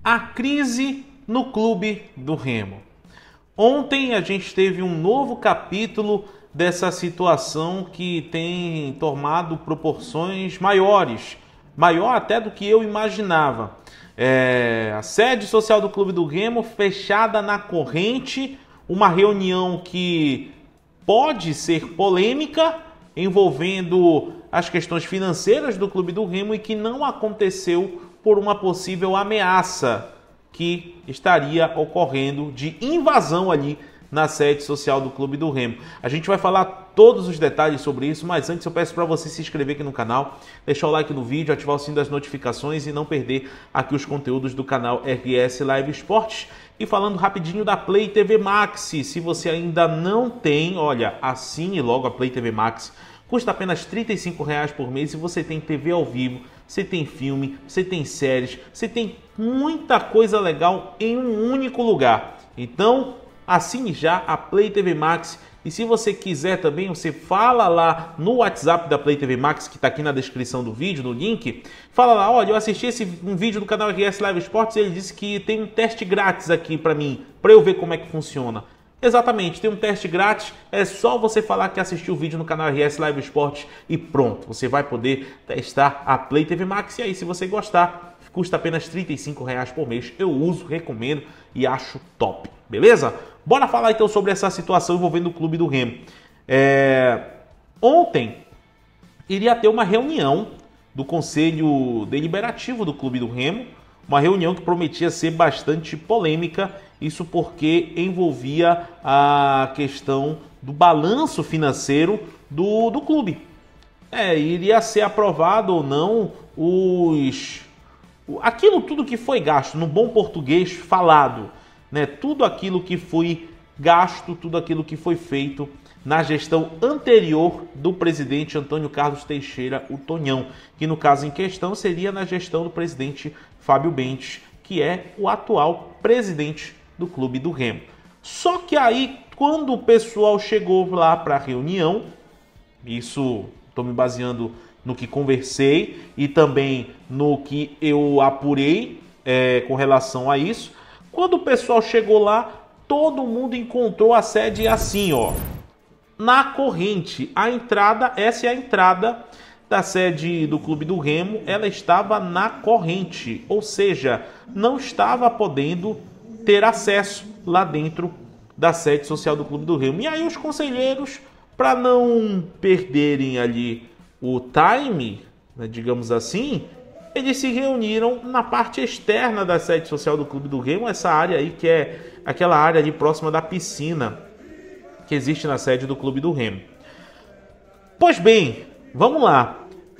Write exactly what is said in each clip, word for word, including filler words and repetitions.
A crise no Clube do Remo. Ontem a gente teve um novo capítulo dessa situação que tem tomado proporções maiores, maior até do que eu imaginava. É, a sede social do Clube do Remo fechada na corrente, uma reunião que pode ser polêmica, envolvendo as questões financeiras do Clube do Remo e que não aconteceu por uma possível ameaça que estaria ocorrendo de invasão ali na sede social do Clube do Remo. A gente vai falar todos os detalhes sobre isso, mas antes eu peço para você se inscrever aqui no canal, deixar o like no vídeo, ativar o sininho das notificações e não perder aqui os conteúdos do canal R S Live Esportes. E falando rapidinho da Play T V Max, se você ainda não tem, olha, assine logo a Play T V Max. Custa apenas trinta e cinco reais por mês e você tem T V ao vivo, você tem filme, você tem séries, você tem muita coisa legal em um único lugar. Então, assine já a Play T V Max e se você quiser também, você fala lá no WhatsApp da Play T V Max, que está aqui na descrição do vídeo, no link. Fala lá, olha, eu assisti esse, um vídeo do canal R S Live Esportes e ele disse que tem um teste grátis aqui para mim, para eu ver como é que funciona. Exatamente, tem um teste grátis, é só você falar que assistiu o vídeo no canal R S Live Esportes e pronto, você vai poder testar a Play T V Max e aí se você gostar, custa apenas trinta e cinco reais por mês, eu uso, recomendo e acho top, beleza? Bora falar então sobre essa situação envolvendo o Clube do Remo. É... Ontem iria ter uma reunião do Conselho Deliberativo do Clube do Remo, uma reunião que prometia ser bastante polêmica, isso porque envolvia a questão do balanço financeiro do, do clube. É, iria ser aprovado ou não os, aquilo tudo que foi gasto, no bom português falado, né? Tudo aquilo que foi gasto, tudo aquilo que foi feito na gestão anterior do presidente Antônio Carlos Teixeira, o Tonhão, que no caso em questão seria na gestão do presidente Fábio Bentes, que é o atual presidente do Clube do Remo. Só que aí, quando o pessoal chegou lá para a reunião, isso estou me baseando no que conversei e também no que eu apurei é, com relação a isso, quando o pessoal chegou lá, todo mundo encontrou a sede assim, ó, na corrente. A entrada, essa é a entrada da sede do Clube do Remo, ela estava na corrente, ou seja, não estava podendo ter acesso lá dentro da sede social do Clube do Remo. E aí os conselheiros, para não perderem ali o time, né, digamos assim, eles se reuniram na parte externa da sede social do Clube do Remo, essa área aí que é aquela área ali próxima da piscina que existe na sede do Clube do Remo. Pois bem, vamos lá.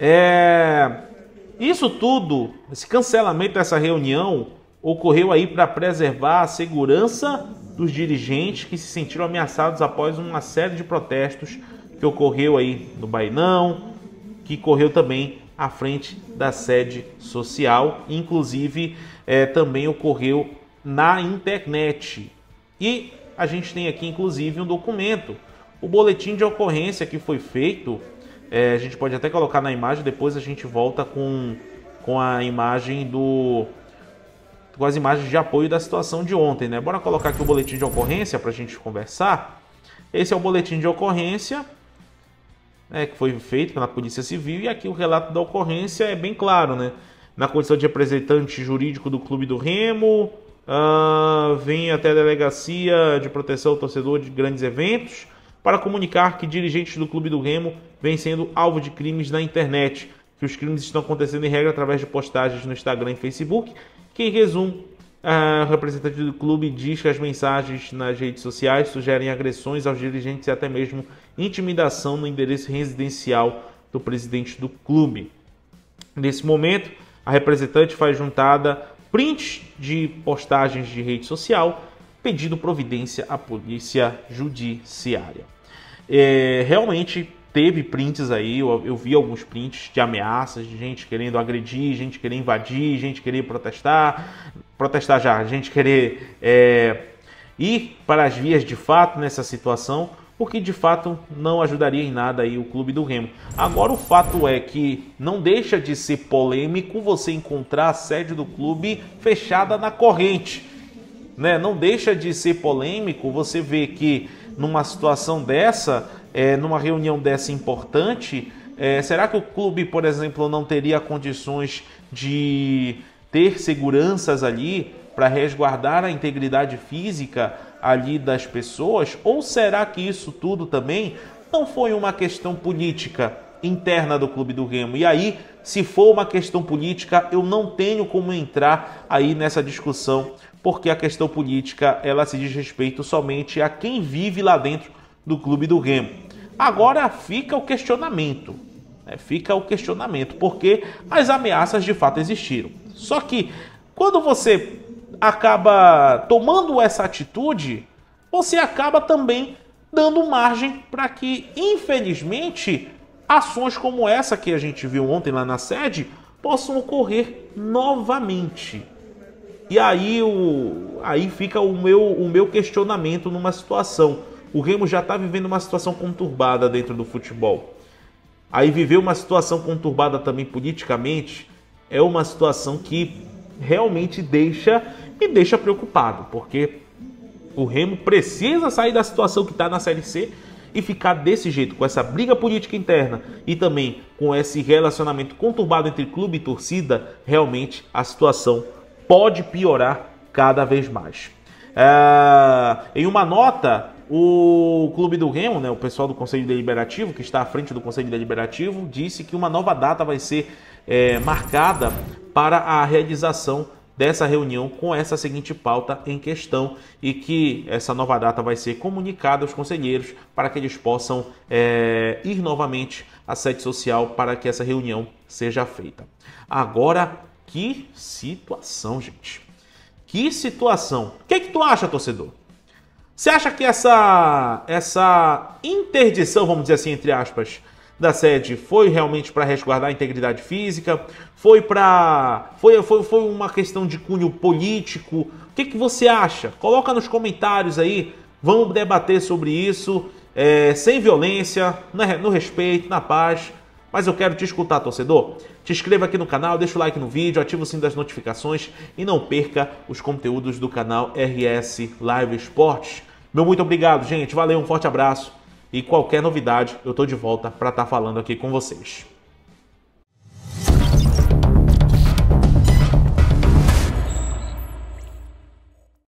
É... Isso tudo, esse cancelamento dessa reunião ocorreu aí para preservar a segurança dos dirigentes que se sentiram ameaçados após uma série de protestos que ocorreu aí no Bainão, que ocorreu também à frente da sede social, inclusive é, também ocorreu na internet. E a gente tem aqui inclusive um documento, o boletim de ocorrência que foi feito, é, a gente pode até colocar na imagem, depois a gente volta com, com a imagem do... com as imagens de apoio da situação de ontem, né? Bora colocar aqui o boletim de ocorrência para a gente conversar. Esse é o boletim de ocorrência, né, que foi feito pela Polícia Civil, e aqui o relato da ocorrência é bem claro, né? Na condição de representante jurídico do Clube do Remo, uh, vem até a Delegacia de Proteção ao Torcedor de Grandes Eventos para comunicar que dirigentes do Clube do Remo vêm sendo alvo de crimes na internet, que os crimes estão acontecendo em regra através de postagens no Instagram e Facebook, que em resumo, o representante do clube diz que as mensagens nas redes sociais sugerem agressões aos dirigentes e até mesmo intimidação no endereço residencial do presidente do clube. Nesse momento, a representante faz juntada prints de postagens de rede social pedindo providência à polícia judiciária. É, realmente teve prints aí, eu, eu vi alguns prints de ameaças, de gente querendo agredir, gente querendo invadir, gente querendo protestar, protestar já, gente querer é, ir para as vias de fato nessa situação. o que de fato não ajudaria em nada aí o clube do Remo. Agora o fato é que não deixa de ser polêmico você encontrar a sede do clube fechada na corrente, né? Não deixa de ser polêmico você ver que numa situação dessa, é, numa reunião dessa importante, é, será que o clube, por exemplo, não teria condições de ter seguranças ali para resguardar a integridade física ali das pessoas? Ou será que isso tudo também não foi uma questão política interna do Clube do Remo? E aí, se for uma questão política, eu não tenho como entrar aí nessa discussão, porque a questão política, ela se diz respeito somente a quem vive lá dentro do Clube do Remo. Agora fica o questionamento, né? Fica o questionamento, porque as ameaças de fato existiram. Só que quando você acaba tomando essa atitude, você acaba também dando margem para que, infelizmente, ações como essa que a gente viu ontem lá na sede possam ocorrer novamente. E aí, o, aí fica o meu, o meu questionamento numa situação. O Remo já está vivendo uma situação conturbada dentro do futebol. Aí viver uma situação conturbada também politicamente é uma situação que realmente deixa, me deixa preocupado, porque o Remo precisa sair da situação que está na Série C e ficar desse jeito, com essa briga política interna e também com esse relacionamento conturbado entre clube e torcida. Realmente a situação pode piorar cada vez mais. É, em uma nota, o Clube do Remo, né, o pessoal do Conselho Deliberativo, que está à frente do Conselho Deliberativo, disse que uma nova data vai ser é, marcada para a realização dessa reunião com essa seguinte pauta em questão, e que essa nova data vai ser comunicada aos conselheiros para que eles possam é, ir novamente à sede social para que essa reunião seja feita. Agora, que situação, gente. Que situação. O que é que tu acha, torcedor? Você acha que essa, essa interdição, vamos dizer assim, entre aspas, da sede foi realmente para resguardar a integridade física? Foi para foi, foi, foi uma questão de cunho político? O que, que você acha? Coloca nos comentários aí. Vamos debater sobre isso, é, sem violência, no respeito, na paz. Mas eu quero te escutar, torcedor. Te inscreva aqui no canal, deixa o like no vídeo, ativa o sino das notificações e não perca os conteúdos do canal R S Live Esportes. Meu muito obrigado, gente. Valeu, um forte abraço. E qualquer novidade, eu tô de volta para estar falando aqui com vocês.